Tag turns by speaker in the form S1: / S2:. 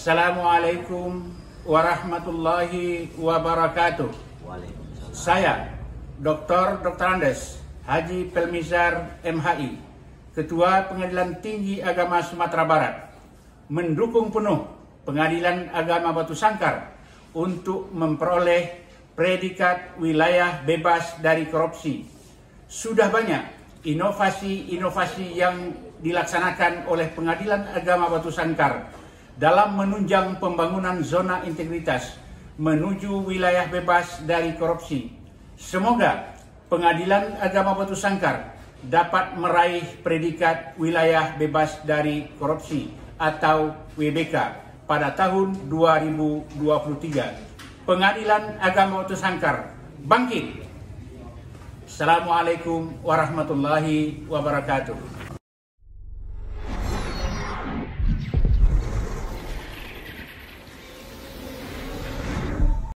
S1: Assalamualaikum warahmatullahi wabarakatuh. Saya Dr. Andes Haji Pelmizar MHI, Ketua Pengadilan Tinggi Agama Sumatera Barat, mendukung penuh Pengadilan Agama Batu Sangkar untuk memperoleh predikat wilayah bebas dari korupsi. Sudah banyak inovasi-inovasi yang dilaksanakan oleh Pengadilan Agama Batu Sangkar dalam menunjang pembangunan zona integritas menuju wilayah bebas dari korupsi. Semoga Pengadilan Agama Batu Sangkar dapat meraih predikat wilayah bebas dari korupsi atau WBK pada tahun 2023. Pengadilan Agama Batu Sangkar bangkit. Assalamualaikum warahmatullahi wabarakatuh.